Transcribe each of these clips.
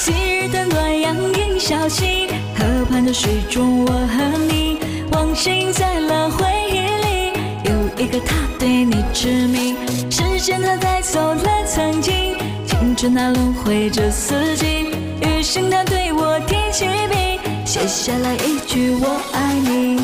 昔日的暖阳映小溪，河畔的水中我和你，忘形在了回忆里。有一个他对你痴迷，时间它带走了曾经，青春它轮回着四季，余生它对我提起笔，写下了一句我爱你。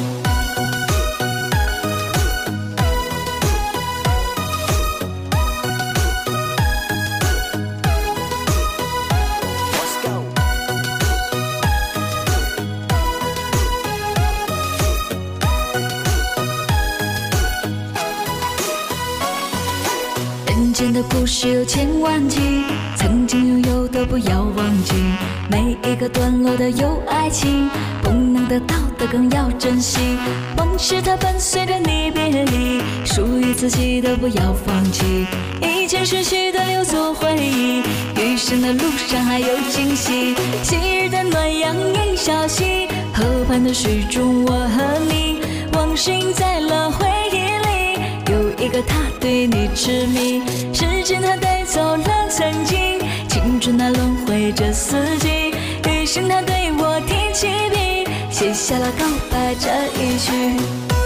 人间的故事有千万集，曾经拥有的不要忘记，每一个段落的有爱情，不能得到的更要珍惜。往事它伴随着你别离，属于自己的不要放弃，已经逝去的留作回忆，余生的路上还有惊喜。昔日的暖阳映小溪，河畔的水中我和你，忘形在了回忆里。有一个他对你痴迷，时间它带走了曾经，青春它轮回着四季，余生它对我提起笔，写下了告白这一句。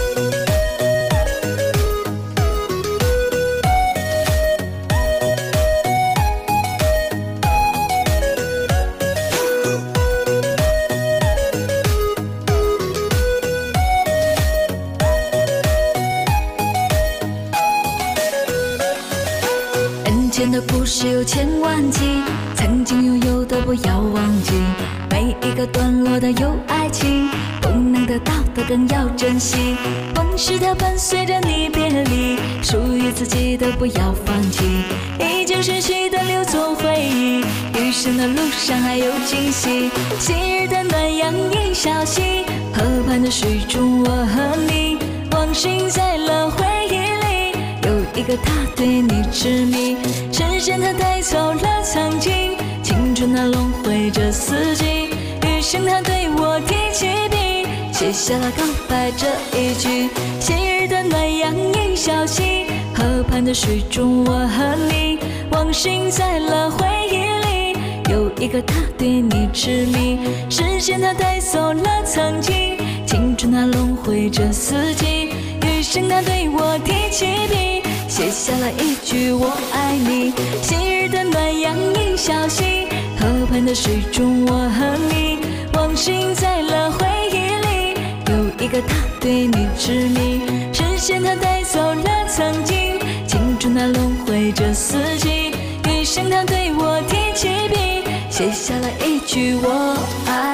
人间的故事有千万集，曾经拥有的不要忘记，每一个段落的有爱情，不能得到的更要珍惜。往事它伴随着你别离，属于自己的不要放弃，已经逝去的留作回忆，余生的路上还有惊喜。昔日的暖阳映小溪，河畔的水中我和你，忘形在了回忆里。有一个他对你痴迷，时间它带走了曾经，青春它轮回着四季，余生它对我提起笔，写下了告白这一句。昔日的暖阳映小溪，河畔的水中我和你，忘形在了回忆里。有一个他对你痴迷，时间它带走了曾经，青春它轮回着四季，余生它对我提起笔，写下了一句我爱你。昔日的暖阳映小溪，河畔的水中我和你，忘形在了回忆里。有一个他对你痴迷，时间它带走了曾经，青春它轮回着四季，余生它对我提起笔，写下了一句我爱你。